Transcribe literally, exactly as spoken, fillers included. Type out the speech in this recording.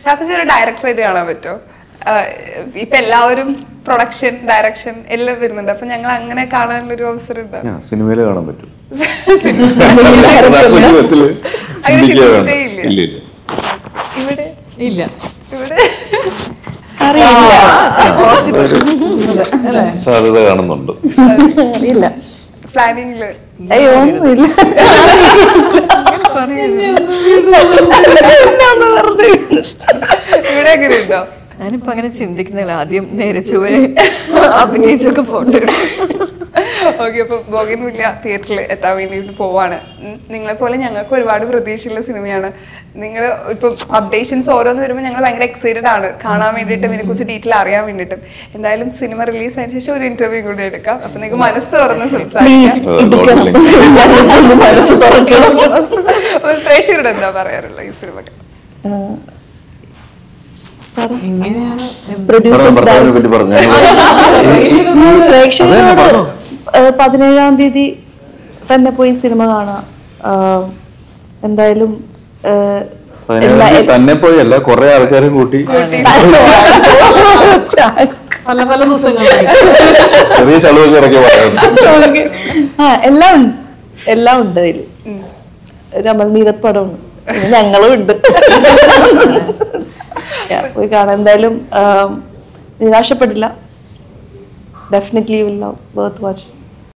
ചാക്കോച്ചി ഒരു ഡയറക്ടറായിട്ട് കാണാൻ പറ്റുമോ? ഇപ്പൊ എല്ലാവരും പ്രൊഡക്ഷൻ ഡയറക്ഷൻ എല്ലാം വരുന്നുണ്ട്. അപ്പൊ ഞങ്ങൾ അങ്ങനെ കാണാനുള്ള ഒരു അവസരം ഉണ്ടാവും. സിനിമയില് കാണാൻ പറ്റും. അങ്ങനെ ചിന്തിച്ചിട്ടേ ഇല്ല. ഇവിടെ ഇല്ല. ഇവിടെ സാധ്യത കാണുന്നുണ്ട്. ഇല്ല പ്ലാനിങ്ങില് ഇവിടെ എങ്ങനെ ഉണ്ടോ? ഞാനിപ്പോ അങ്ങനെ ചിന്തിക്കുന്നില്ല. ആദ്യം നേരെ ചുവരെ അഭിനയിച്ചൊക്കെ പോട്ടെ. ഓക്കെ, അപ്പൊ ബോഗൻവില്ല തിയേറ്ററിൽ എത്താൻ വേണ്ടിയിട്ട് പോവാണ്. നിങ്ങളെ പോലെ ഞങ്ങൾക്ക് ഒരുപാട് പ്രതീക്ഷയുള്ള സിനിമയാണ്. നിങ്ങൾ ഇപ്പൊ അപ്ഡേഷൻസ് ഓരോന്ന് വരുമ്പോൾ ഞങ്ങൾ ഭയങ്കര എക്സൈറ്റഡ് ആണ് കാണാൻ വേണ്ടിയിട്ടും ഇതിനെ കുറിച്ച് ഡീറ്റെയിൽ അറിയാൻ വേണ്ടിയിട്ടും. എന്തായാലും സിനിമ റിലീസ് ആയതിനു ശേഷം ഒരു ഇന്റർവ്യൂ കൂടി എടുക്കാം. അപ്പൊ നിങ്ങൾക്ക് മനസ്സ് തുറന്ന് സംസാരിക്കാം. പ്രേക്ഷകരോട് എന്താ പറയാറുള്ളത് ഈ സിനിമ? പ്രേക്ഷകരോട് പതിനേഴാം തീയതി തന്നെ പോയി സിനിമ കാണാം. എന്തായാലും തന്നെ പോയി അല്ല, കുറെ ആൾക്കാരും കൂട്ടി പല പല ദിവസങ്ങൾ ചെറിയ ചളവൊക്കെ ഇറക്കി പറയാം. ആ എല്ലാം ഉണ്ട്, എല്ലാം ഉണ്ട് അതില്. രമണീരപ്പടമുണ്ട്, ഞങ്ങളും ഉണ്ട്. പോയി കാണാം. എന്തായാലും നിരാശപ്പെടില്ല. Definitely will love, worth watch.